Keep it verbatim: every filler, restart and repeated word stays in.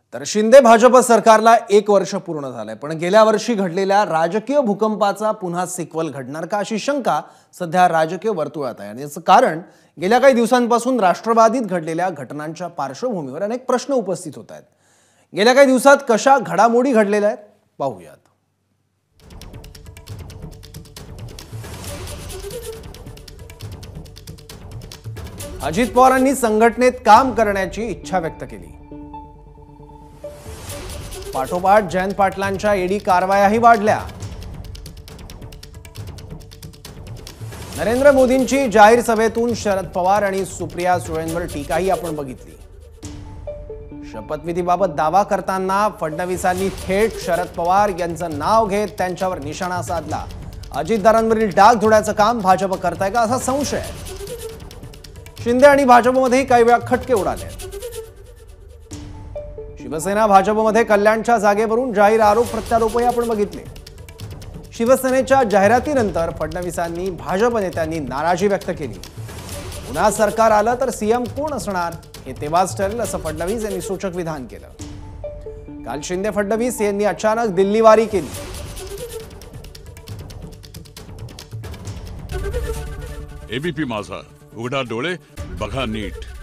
तर शिंदे भाजप सरकारला एक वर्ष पूर्ण झालंय, पण गेल्या वर्षी घडलेल्या राजकीय भूकंपाचा पुन्हा सिक्वल घडणार का अशी शंका सध्या राजकीय वर्तुळात आहे। आणि याचं कारण गेल्या काही दिवसांपासून राष्ट्रवादीत घडलेल्या घटनांच्या पार्श्वभूमीवर अनेक प्रश्न उपस्थित होत आहेत। गेल्या काही दिवसात कशा घडामोडी घडलेल्या आहेत पाहूयात। अजित पवारांनी संघटनेत काम करण्याची इच्छा व्यक्त केली। पाठोपाठ जयंत पाटलांच्या ईडी कारवायाही वाढल्या। नरेंद्र मोदींची जाहीर सभेतून शरद पवार आणि सुप्रिया सुळेंवर टीकाही आपण बघितली। शपथविधीबाबत दावा करताना फडणवीसांनी थेट शरद पवार यांचं नाव घेत त्यांच्यावर निशाणा साधला। अजितदारांवरील डाग धुण्याचं काम भाजप करताय का असा संशय आहे। शिंदे आणि भाजपमध्येही काही वेळा खटके उडाले। शिवसेना भाजपमध्ये कल्याणच्या जागेवरून जाहीर आरोप प्रत्यारोपही आपण बघितले। शिवसेनेच्या जाहिरातीनंतर फडणवीसांनी भाजप नेत्यांनी नाराजी व्यक्त केली। पुन्हा सरकार आलं तर सीएम कोण असणार हे तेव्हाच ठरेल असं फडणवीस यांनी सूचक विधान केलं। काल शिंदे फडणवीस यांनी अचानक दिल्लीवारी केली। एबीपी माझा, उघडा डोळे बघा नीट।